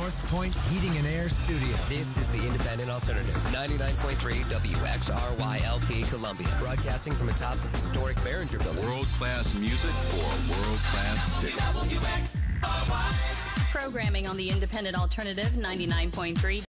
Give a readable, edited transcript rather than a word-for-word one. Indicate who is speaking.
Speaker 1: North Point Heating and Air Studio.
Speaker 2: This is the Independent Alternative, 99.3 WXRY-LP Columbia, broadcasting from atop the historic Behringer Building.
Speaker 3: World-class music for a world-class city.
Speaker 4: WXRY. Programming on the Independent Alternative, 99.3